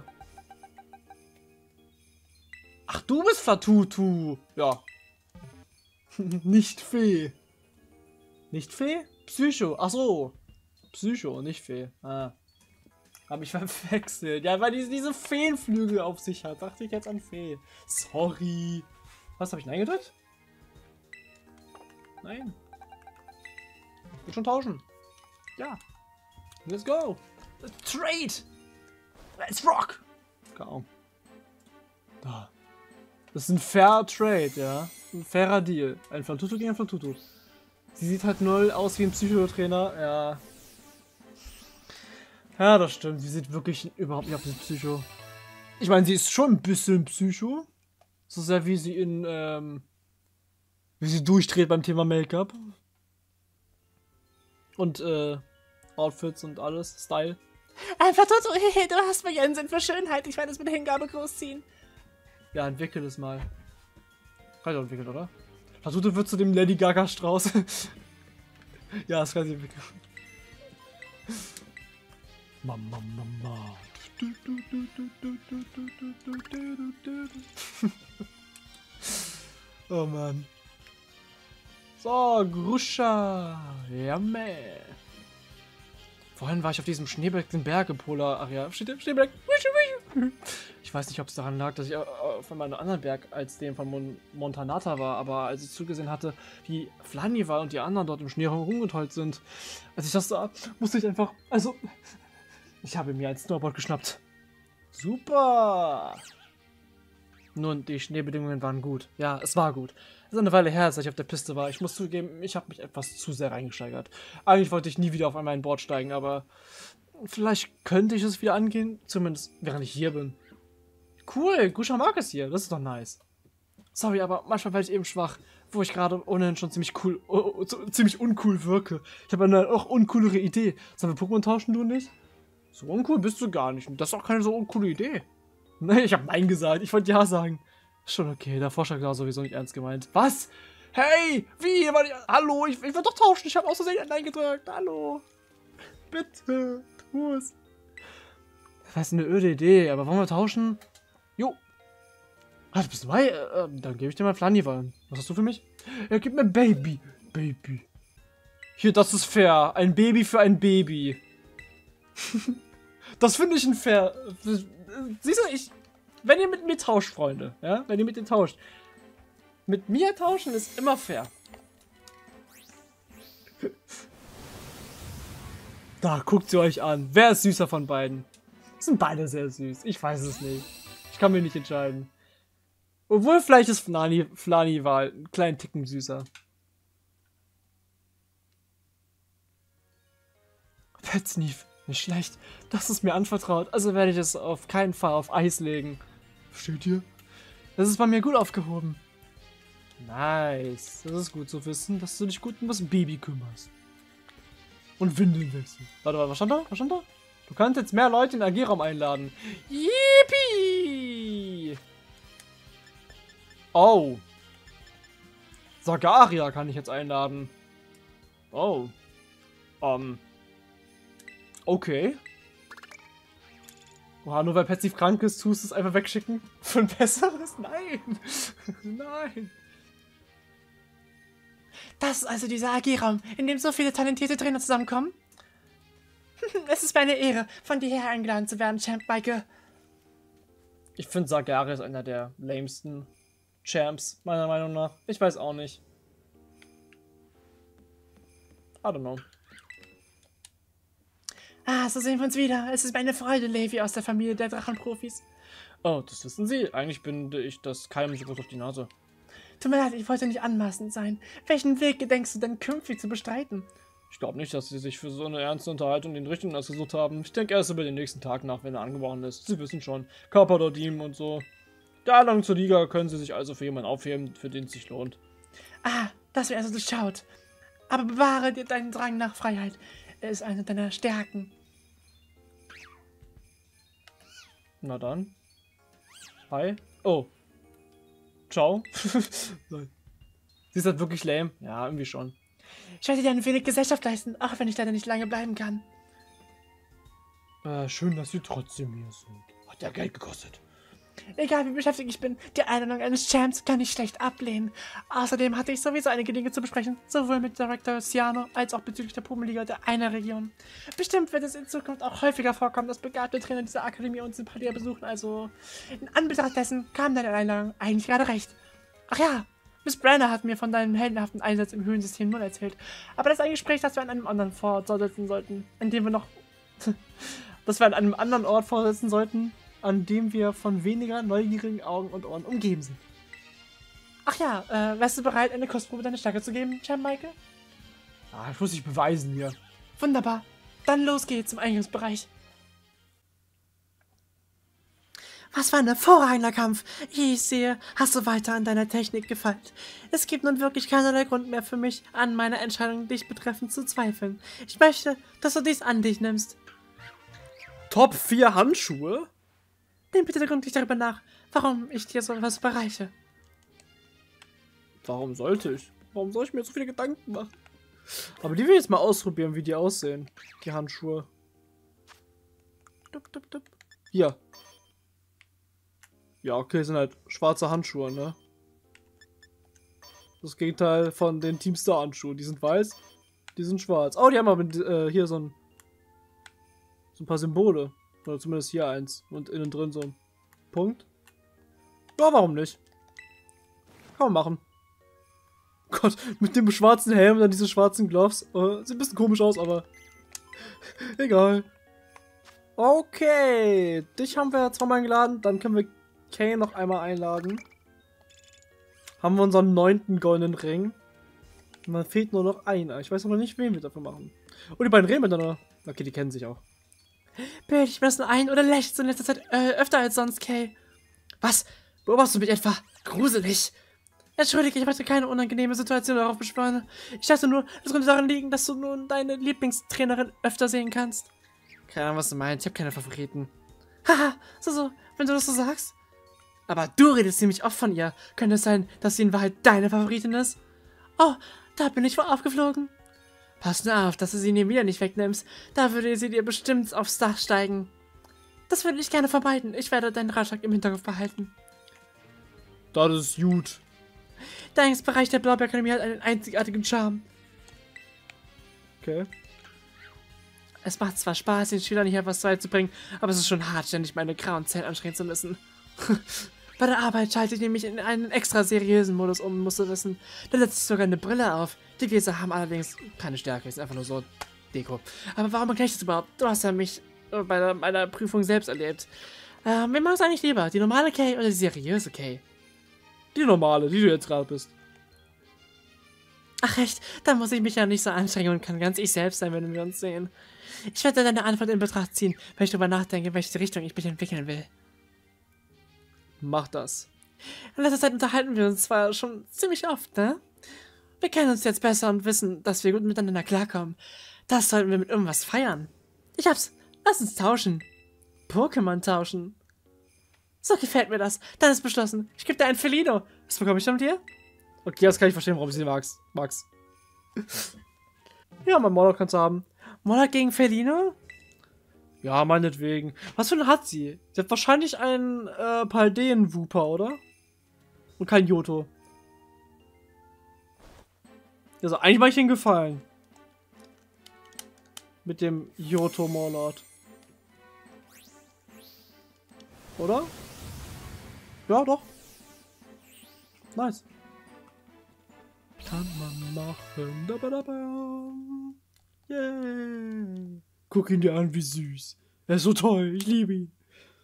Ach, du bist Flatutu. Ja. Nicht Fee. Nicht Fee? Psycho. Ach so. Psycho, nicht Fee. Ah. Hab ich verwechselt. Ja, weil die diese Feenflügel auf sich hat. Dachte ich jetzt an Fee. Sorry. Was, habe ich Nein gedrückt? Nein. Ich will schon tauschen. Ja. Let's go. Let's trade. Let's rock. Kaum. Da. Das ist ein fair Trade, ja. Ein fairer Deal. Ein Flatutu gegen ein Flatutu. Sie sieht halt null aus wie ein Psychotrainer. Ja. Ja, das stimmt. Sie sieht wirklich überhaupt nicht aus wie ein Psycho. Ich meine, sie ist schon ein bisschen Psycho. So sehr wie sie in, ähm, wie sie durchdreht beim Thema Make-up. Und, äh, Outfits und alles. Style. Ein Flatutu, hehe, du hast mir einen Sinn für Schönheit. Ich werde es mit Hingabe großziehen. Ja, entwickel es mal. Kann ich auch entwickeln, oder? Flatutu wird zu dem Lady Gaga Strauß. Ja, das kann sie entwickeln. Mama, Mama. Oh Mann. So, Gruscha. Ja, man. Vorhin war ich auf diesem Schneeberg, den Berge Polar Area. Steht der Schneeberg? Ich weiß nicht, ob es daran lag, dass ich auf einem anderen Berg als dem von Mon Montanata war, aber als ich zugesehen hatte, wie Flanival und die anderen dort im Schnee rumgetollt sind, als ich das sah, musste ich einfach, also, ich habe mir ein Snowboard geschnappt. Super! Nun, die Schneebedingungen waren gut. Ja, es war gut. Es ist eine Weile her, als ich auf der Piste war. Ich muss zugeben, ich habe mich etwas zu sehr reingesteigert. Eigentlich wollte ich nie wieder auf einmal ein Board steigen, aber vielleicht könnte ich es wieder angehen, zumindest während ich hier bin. Cool, Gruscha mag es hier, das ist doch nice. Sorry, aber manchmal werde ich eben schwach, wo ich gerade ohnehin schon ziemlich cool, oh, oh, so, ziemlich uncool wirke. Ich habe eine auch uncoolere Idee. Sollen wir Pokémon tauschen, du nicht? So uncool bist du gar nicht. Das ist auch keine so uncoole Idee. Nee, ich habe Nein gesagt. Ich wollte Ja sagen. Schon okay, der Vorschlag war sowieso nicht ernst gemeint. Was? Hey, wie? Hallo, ich, ich will doch tauschen. Ich habe aus Versehen Nein gedrückt. Hallo. Bitte, tu es. Das ist eine öde Idee, aber wollen wir tauschen? Jo. Ah, du bist dabei? Äh, dann gebe ich dir mal Flanival. Was hast du für mich? Ja, gib mir Baby. Baby. Hier, das ist fair. Ein Baby für ein Baby. Das finde ich ein fair. Siehst du, ich. Wenn ihr mit mir tauscht, Freunde, ja, wenn ihr mit denen tauscht. Mit mir tauschen ist immer fair. Da, guckt sie euch an. Wer ist süßer von beiden? Sind beide sehr süß. Ich weiß es nicht. Ich kann mir nicht entscheiden. Obwohl, vielleicht ist Flani, Flani war einen kleinen Ticken süßer. Petsneef, nicht schlecht. Das ist mir anvertraut, also werde ich es auf keinen Fall auf Eis legen. Versteht ihr? Das ist bei mir gut aufgehoben. Nice. Das ist gut zu wissen, dass du dich gut um das Baby kümmerst. Und Windeln wechseln. Warte, warte, was stand da? Was stand da? Du kannst jetzt mehr Leute in den A G-Raum einladen. Yippie! Oh. Sagaria kann ich jetzt einladen. Oh. Ähm. Okay. Oha, nur weil Petsneef krank ist, tust du es einfach wegschicken? Für ein besseres? Nein. Nein. Das ist also dieser A G-Raum, in dem so viele talentierte Trainer zusammenkommen? Es ist mir eine Ehre, von dir her eingeladen zu werden, Champ Michael. Ich finde Sagaria ist einer der lamesten Champs, meiner Meinung nach. Ich weiß auch nicht. I don't know. Ah, so sehen wir uns wieder. Es ist mir eine Freude, Levi aus der Familie der Drachenprofis. Oh, das wissen Sie. Eigentlich bin ich das keinem so groß auf die Nase. Tut mir leid, ich wollte nicht anmaßend sein. Welchen Weg gedenkst du denn künftig zu bestreiten? Ich glaube nicht, dass Sie sich für so eine ernste Unterhaltung den richtigen ausgesucht haben. Ich denke erst über den nächsten Tag nach, wenn er angebrochen ist. Sie wissen schon. Carpador-Diem und so. Der Einladung zur Liga können Sie sich also für jemanden aufheben, für den es sich lohnt. Ah, das wäre also durchschaut. Aber bewahre dir deinen Drang nach Freiheit. Er ist eine deiner Stärken. Na dann. Hi. Oh. Ciao. Sie ist halt wirklich lame. Ja, irgendwie schon. Ich werde dir ein wenig Gesellschaft leisten, auch wenn ich leider nicht lange bleiben kann. Äh, schön, dass Sie trotzdem hier sind. Hat ja Geld gekostet. Egal wie beschäftigt ich bin, die Einladung eines Champs kann ich schlecht ablehnen. Außerdem hatte ich sowieso einige Dinge zu besprechen, sowohl mit Director Ciano als auch bezüglich der Pummeliga der einer Region. Bestimmt wird es in Zukunft auch häufiger vorkommen, dass begabte Trainer dieser Akademie uns in Palia besuchen, also in Anbetracht dessen kam deine Einladung eigentlich gerade recht. Ach ja, Miss Branner hat mir von deinem heldenhaften Einsatz im Höhlensystem null erzählt, aber das ist ein Gespräch, das wir an einem anderen fortsetzen sollten, in dem wir noch... das wir an einem anderen Ort fortsetzen sollten, an dem wir von weniger neugierigen Augen und Ohren umgeben sind. Ach ja, äh, wärst du bereit, eine Kostprobe deiner Stärke zu geben, Champ Michael? Ah, ich muss dich beweisen hier. Wunderbar. Dann los geht's im Eingangsbereich. Was für ein hervorragender Kampf. Ich sehe, hast du weiter an deiner Technik gefeilt. Es gibt nun wirklich keinerlei Grund mehr für mich, an meiner Entscheidung dich betreffend zu zweifeln. Ich möchte, dass du dies an dich nimmst. Top vier Handschuhe? Denk bitte gründlich darüber nach, warum ich dir so etwas bereiche. Warum sollte ich? Warum soll ich mir so viele Gedanken machen? Aber die will ich jetzt mal ausprobieren, wie die aussehen. Die Handschuhe. Dup, dup, dup. Hier. Ja, okay, sind halt schwarze Handschuhe, ne? Das Gegenteil von den Teamstar-Handschuhen. Die sind weiß, die sind schwarz. Oh, die haben aber äh, hier so ein, so ein paar Symbole. Oder zumindest hier eins. Und innen drin so ein Punkt. Ja, warum nicht? Kann man machen. Gott, mit dem schwarzen Helm und dann diese schwarzen Gloves. Äh, sieht ein bisschen komisch aus, aber egal. Okay, dich haben wir zweimal eingeladen. Dann können wir Kay noch einmal einladen. Haben wir unseren neunten goldenen Ring. Und dann fehlt nur noch einer. Ich weiß noch nicht, wen wir dafür machen. Und die beiden reden miteinander. Okay, die kennen sich auch. Bild ich mir das nur ein oder lächelst du in letzter Zeit äh, öfter als sonst, Kay? Was? Beobachtest du mich etwa? Gruselig. Entschuldige, ich möchte keine unangenehme Situation darauf beschwören. Ich dachte nur, das könnte daran liegen, dass du nun deine Lieblingstrainerin öfter sehen kannst. Keine Ahnung, was du meinst. Ich habe keine Favoriten. Haha, so, so, wenn du das so sagst. Aber du redest ziemlich oft von ihr. Könnte es sein, dass sie in Wahrheit deine Favoritin ist? Oh, da bin ich wohl aufgeflogen. Pass nur auf, dass du sie nie wieder nicht wegnimmst. Da würde sie dir bestimmt aufs Dach steigen. Das würde ich gerne vermeiden. Ich werde deinen Ratschlag im Hinterkopf behalten. Das ist gut. Dein Bereich der Blaubeerakademie hat einen einzigartigen Charme. Okay. Es macht zwar Spaß, den Schülern hier etwas beizubringen, aber es ist schon hart, ständig meine grauen Zellen anstrengen zu müssen. Bei der Arbeit schalte ich nämlich in einen extra seriösen Modus um, musst du wissen. Da setzt sich sogar eine Brille auf. Die Gläser haben allerdings keine Stärke, ist einfach nur so Deko. Aber warum erkläre ich das überhaupt? Du hast ja mich bei der, meiner Prüfung selbst erlebt. Ähm, wen magst du eigentlich lieber? Die normale Kay oder die seriöse Kay? Die normale, die du jetzt gerade bist. Ach echt, dann muss ich mich ja nicht so anstrengen und kann ganz ich selbst sein, wenn wir uns sehen. Ich werde deine Antwort in Betracht ziehen, wenn ich darüber nachdenke, in welche Richtung ich mich entwickeln will. Mach das. In letzter Zeit unterhalten wir uns zwar schon ziemlich oft, ne? Wir kennen uns jetzt besser und wissen, dass wir gut miteinander klarkommen. Das sollten wir mit irgendwas feiern. Ich hab's. Lass uns tauschen. Pokémon tauschen. So gefällt mir das. Dann ist beschlossen. Ich gebe dir ein Felino. Was bekomme ich von dir? Okay, das kann ich verstehen, warum ich sie magst. Magst. Ja, mein Mordor kannst du haben. Mordor gegen Felino? Ja, meinetwegen. Was für einen hat sie? Sie hat wahrscheinlich einen äh, Paldeen-Wooper, oder? Und kein Johto. Also eigentlich mache ich den Gefallen. Mit dem Johto Morlord. Oder? Ja, doch. Nice. Kann man machen. Da, da, da. Yeah. Guck ihn dir an, wie süß. Er ist so toll. Ich liebe ihn.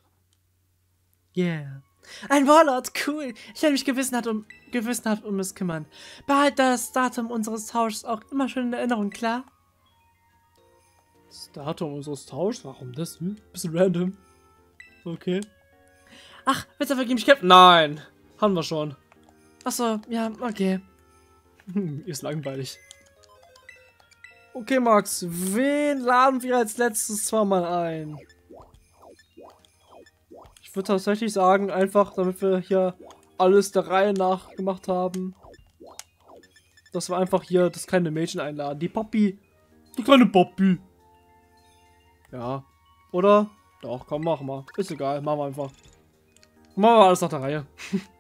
Yeah. Ein Warlord, cool. Ich werde mich gewissenhaft um, gewissenhaft um es kümmern. Behalt das Datum unseres Tauschs auch immer schön in Erinnerung, klar? Das Datum unseres Tauschs? Warum das? Hm? Bisschen random. Okay. Ach, willst du einfach gegen mich kämpfen? Nein. Haben wir schon. Achso, ja, okay. Hm, ist langweilig. Okay, Max. Wen laden wir als letztes zweimal ein? Ich würde tatsächlich sagen, einfach, damit wir hier alles der Reihe nach gemacht haben, dass wir einfach hier das kleine Mädchen einladen. Die Poppy. Die kleine Poppy. Ja. Oder? Doch, komm, mach mal. Ist egal, machen wir einfach. Machen wir alles nach der Reihe.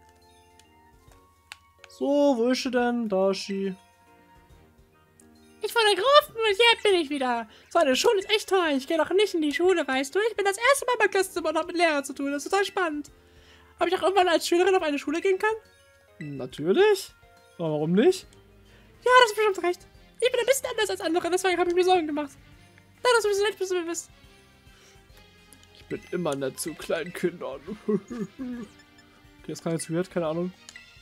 So, wo ist sie denn? Da ist sie. Ich wurde gerufen und jetzt bin ich wieder. So eine Schule ist echt toll. Ich gehe noch nicht in die Schule, weißt du? Ich bin das erste Mal beim Klassenzimmer und habe mit Lehrern zu tun. Das ist total spannend. Ob ich auch irgendwann als Schülerin auf eine Schule gehen kann? Natürlich. Warum nicht? Ja, das ist bestimmt recht. Ich bin ein bisschen anders als andere, deswegen habe ich mir Sorgen gemacht. Nein, dass du ein bisschen nett bist, wie du bist. Ich bin immer nett zu kleinen Kindern. Okay, das kann jetzt weird, keine Ahnung.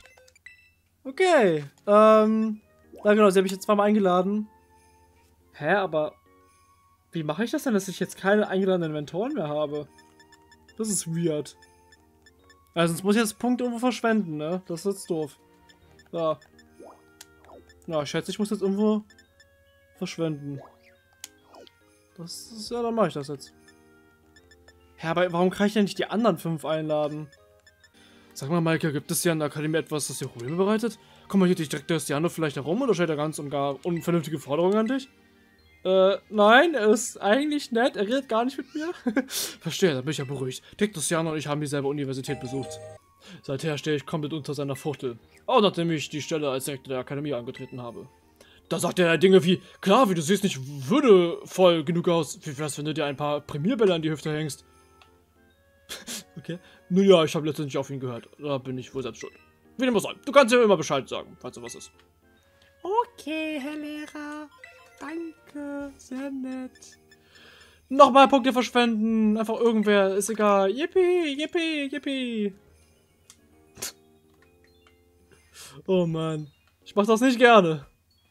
Okay, ähm... ja genau, sie habe ich jetzt zweimal eingeladen. Hä, aber... wie mache ich das denn, dass ich jetzt keine eingeladenen Mentoren mehr habe? Das ist weird. Also sonst muss ich jetzt Punkte irgendwo verschwenden, ne? Das ist jetzt doof. Ja. Ja, ich schätze, ich muss jetzt irgendwo verschwenden. Das ist... ja, dann mache ich das jetzt. Hä, aber warum kann ich denn nicht die anderen fünf einladen? Sag mal, Maike, gibt es hier in der Akademie etwas, das dir Probleme bereitet? Kommentiert dich direkt Cristiano vielleicht herum oder stellt er ganz und gar unvernünftige Forderungen an dich? Äh, nein, er ist eigentlich nett, er redet gar nicht mit mir. Verstehe, da bin ich ja beruhigt. Dick Cristiano und ich haben dieselbe Universität besucht. Seither stehe ich komplett unter seiner Fuchtel. Auch nachdem ich die Stelle als Direktor der Akademie angetreten habe. Da sagt er Dinge wie, klar, wie du siehst nicht würdevoll genug aus. Wie wär's, wenn du dir ein paar Premierbälle an die Hüfte hängst? Okay. Nun ja, ich habe letztendlich auf ihn gehört. Da bin ich wohl selbst schuld. Wie dem auch sei. Du kannst ja immer Bescheid sagen, falls da was ist. Okay, Herr Lehrer. Danke, sehr nett. Nochmal Punkte verschwenden. Einfach irgendwer, ist egal. Yippie, yippie, yippie. Oh Mann. Ich mach das nicht gerne.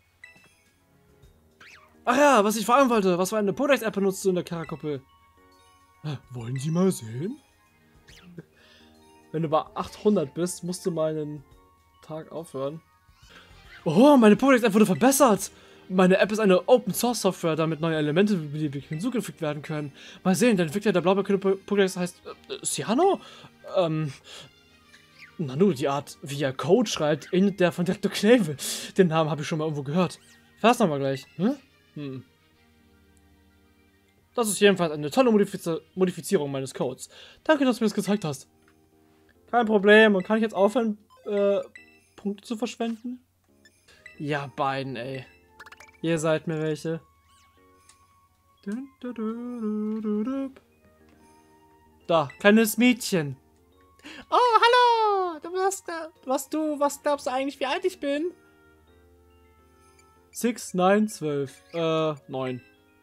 Ach ja, was ich fragen wollte. Was für eine Podex-App benutzt du in der Karakuppel? Wollen Sie mal sehen? Wenn du bei achthundert bist, musst du mal einen Tag aufhören. Oh, meine Podex-App wurde verbessert. Meine App ist eine Open-Source-Software, damit neue Elemente beliebig hinzugefügt werden können. Mal sehen, der Entwickler der Blaubeer-Podex heißt äh, Ciano? Ähm, Nanu, die Art, wie er Code schreibt, ähnelt der von Direktor Knebel. Den Namen habe ich schon mal irgendwo gehört. Fass nochmal gleich. Hm? Hm. Das ist jedenfalls eine tolle Modifiz Modifizierung meines Codes. Danke, dass du mir das gezeigt hast. Kein Problem. Und kann ich jetzt aufhören, äh, Punkte zu verschwenden? Ja, beiden, ey. Ihr seid mir welche. Da, kleines Mädchen. Oh, hallo! Du was, was du, was glaubst du eigentlich, wie alt ich bin? sechs, neun, zwölf. Äh, neun.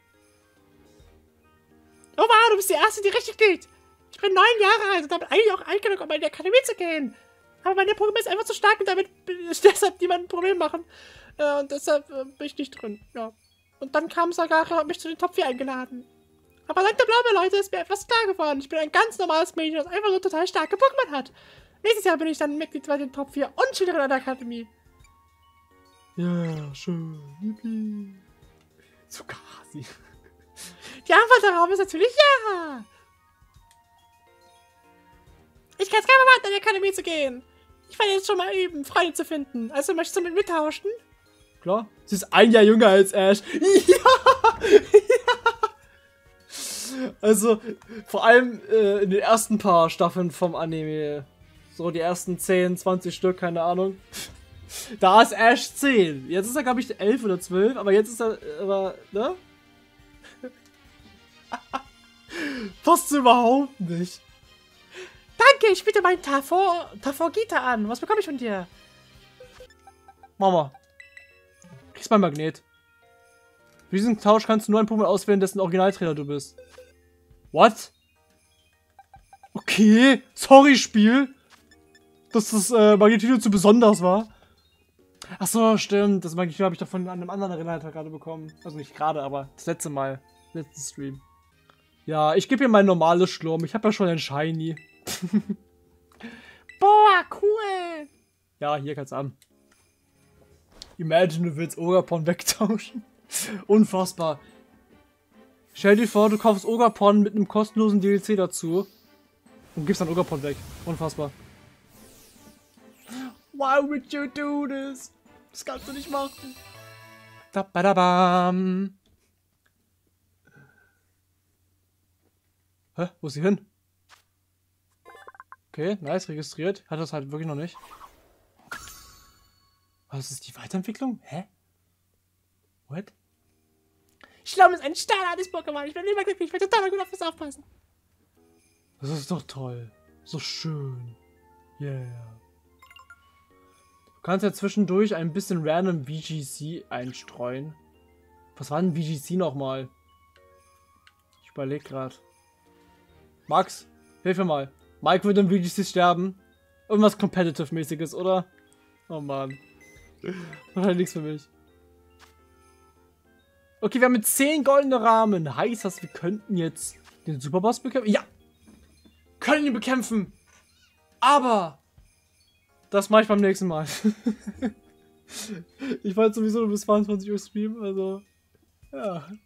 Oh wow, du bist die Erste, die richtig liegt. Ich bin neun Jahre alt und damit eigentlich auch alt genug, um in die Akademie zu gehen. Aber meine Pokémon ist einfach zu stark und damit deshalb niemand ein Problem machen. Äh, und deshalb äh, bin ich nicht drin. Ja. Und dann kam Sagara und hat mich zu den Top vier eingeladen. Aber dank der Blaubeer, Leute, ist mir etwas klar geworden. Ich bin ein ganz normales Mädchen, das einfach nur total starke Pokémon hat. Nächstes Jahr bin ich dann Mitglied bei den Top vier und Schülerin an der Akademie. Ja, schön. Yippie. So quasi. Die Antwort darauf ist natürlich ja. Ich kann es gar nicht erwarten, an die Akademie zu gehen. Ich werde jetzt schon mal üben, Freunde zu finden. Also möchtest du mit mir tauschen? Klar. Sie ist ein Jahr jünger als Ash. Ja! Ja! Also, vor allem äh, in den ersten paar Staffeln vom Anime. So die ersten zehn, zwanzig Stück, keine Ahnung. Da ist Ash zehn. Jetzt ist er, glaube ich, elf oder zwölf. Aber jetzt ist er, aber, ne? Passt überhaupt nicht. Danke, ich biete meinen Tafor, Taforgita an. Was bekomme ich von dir? Mama. Kriegst mein Magnet. Für diesen Tausch kannst du nur einen Pokémon auswählen, dessen Originaltrainer du bist. What? Okay. Sorry, Spiel. Dass das äh, Magnetino zu besonders war. Achso, stimmt. Das Magnetino habe ich doch von einem anderen Originaltrainer gerade bekommen. Also nicht gerade, aber das letzte Mal. Letzten Stream. Ja, ich gebe ihr mein normales Schlurm. Ich habe ja schon ein Shiny. Boah, cool. Ja, hier kannst du an. Imagine, du willst Ogapon wegtauschen. Unfassbar. Stell dir vor, du kaufst Ogapon mit einem kostenlosen D L C dazu und gibst dann Ogapon weg. Unfassbar. Why would you do this? Das kannst du nicht machen. Da ba da bam. Hä? Wo ist sie hin? Okay, nice, registriert. Hat das halt wirklich noch nicht. Was ist die Weiterentwicklung? Hä? What? Schlamm ist ein steinhartes Pokémon. Ich bin immer glücklich. Ich werde total gut auf das aufpassen. Das ist doch toll. So schön. Yeah. Du kannst ja zwischendurch ein bisschen random V G C einstreuen. Was war denn V G C nochmal? Ich überlege gerade. Max, hilf mir mal. Mike würde im V G C sterben. Irgendwas Competitive-mäßiges, oder? Oh Mann. Wahrscheinlich nichts für mich. Okay, wir haben mit zehn goldene Rahmen. Heißt das, wir könnten jetzt den Superboss bekämpfen? Ja! Können ihn bekämpfen! Aber das mache ich beim nächsten Mal. Ich wollte sowieso nur bis zweiundzwanzig Uhr streamen, also ja.